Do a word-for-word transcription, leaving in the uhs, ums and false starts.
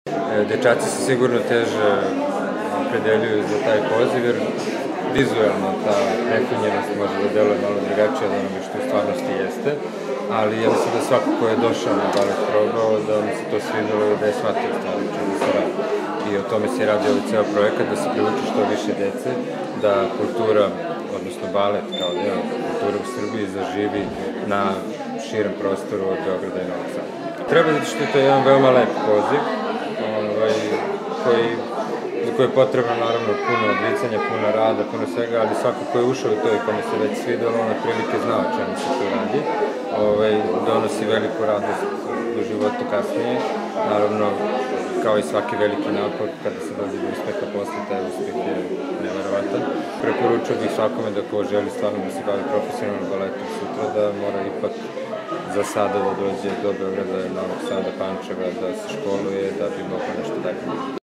Dečaci se sigurno teže opredeljuju za taj poziv, jer vizualno ta prefinjenost može da deluje malo drugačije od onoga što u stvarnosti jeste, ali ja mislim da svako ko je došao na balet probao, da mu se to svidelo i da je shvatio stvari čemu se radi. I o tome se radi ovaj ceo projekat, da se privuče što više dece, da kultura, odnosno balet kao deo kulture u Srbiji zaživi na širem prostoru od Beograda i Novog Sada. Treba zato što je to jedan veoma lep poziv, ovaj, koji za koje je potrebno naravno puno odricanja, puno rada, puno svega, ali svako ko je ušao u to i kome se već svidelo, on otprilike znao o čemu se tu radi. Ovaj, donosi veliku radost do života kasnije. Naravno, kao i svaki veliki napor, kada se dođe do uspeha posle, taj uspeh je neverovatan. Preporučio bih svakome da ko želi stvarno da se bavi profesionalnom baletom sutra, da mora ipak za sada da dođe do Beograda, Novog Sada, Pančeva, da se školuje, da bi